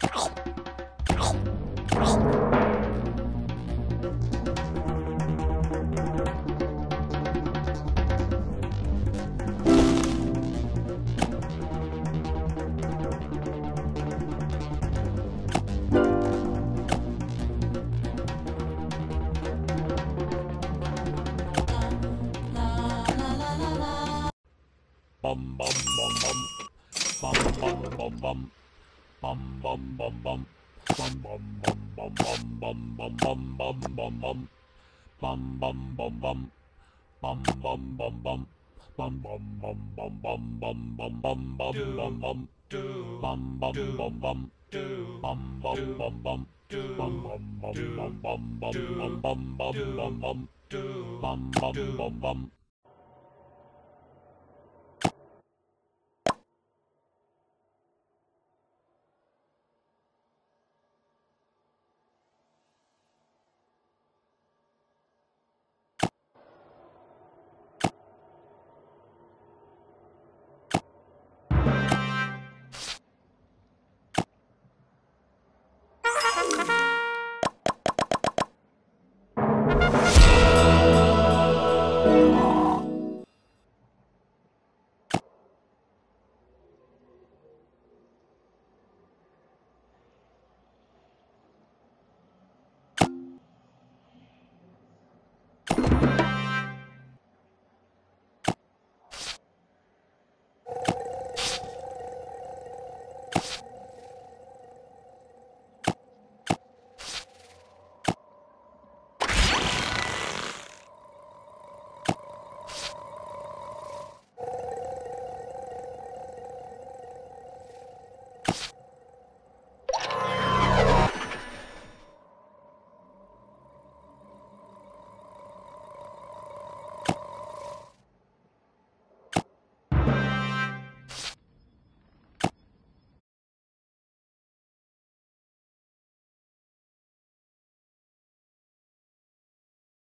Bum bum bum bum, bum bum bum bum, bum bum bum bum, bum bum bum bum bum bum bum bum bum bum, bum bum bum bum, bum bum bum bum, bum bum bum bum bum bum bum bum bum, bum bum bum bum, bum bum bum bum, bum bum bum bum bum bum bum bum bum bum bum, bum bum bum bum.